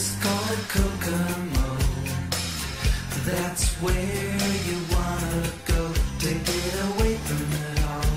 place called Kokomo. That's where you wanna go to get away from it all.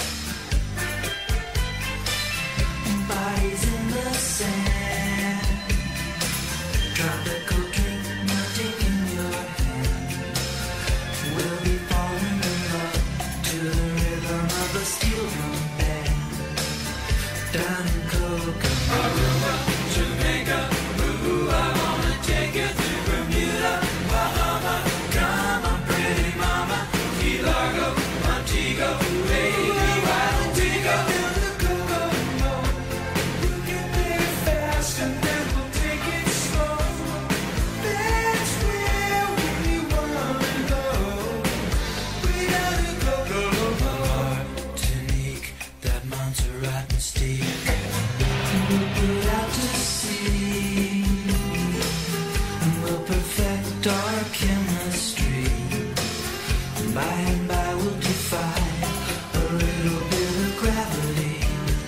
Bodies in the sand, tropical drink melting in your hand. We'll be falling in love to the rhythm of a steel drum band. Down in Kokomo, Aruba, Jamaica, ooh, I wanna take you to Bermuda, Bahama. Come on, pretty mama, Key Largo, Montego, baby, why don't we go down to Kokomo? You can play it fast and then we'll take it slow. That's where we wanna go. Way down to Kokomo. Martinique, that Montserrat mystique. We'll put out to sea, and we'll perfect our chemistry. By and by we'll defy a little bit of gravity.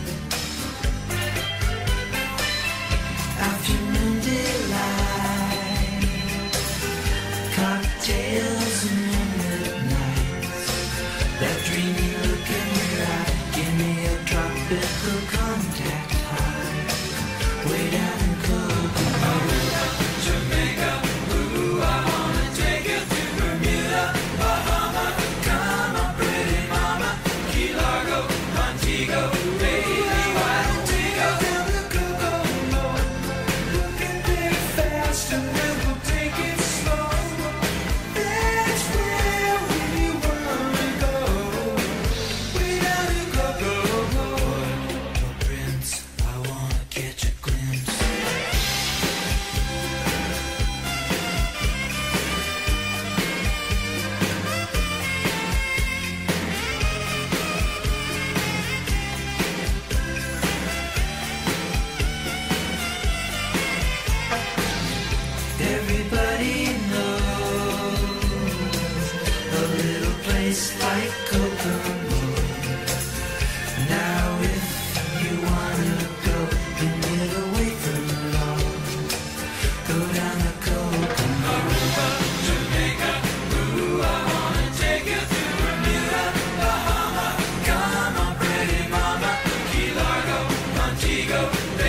Afternoon delight, cocktails and moonlit nights. That dreamy look in your eye, give me a tropical contact high. Way down in Kokomo, Aruba, Jamaica, ooh, I wanna take you to Bermuda, Bahama. Come on, pretty mama, Key Largo, Montego, baby, why don't we go down to Kokomo? You can play it fast and then we'll take it slow. That's where we wanna go. Way down to Kokomo. Prince, I wanna catch a glimpse. Everybody knows a little place like Kokomo. Now if you wanna go and get away from it all, go down to Kokomo. Aruba, Jamaica, ooh, I wanna take you to Bermuda, Bahama. Come on, pretty mama, Key Largo, Montego,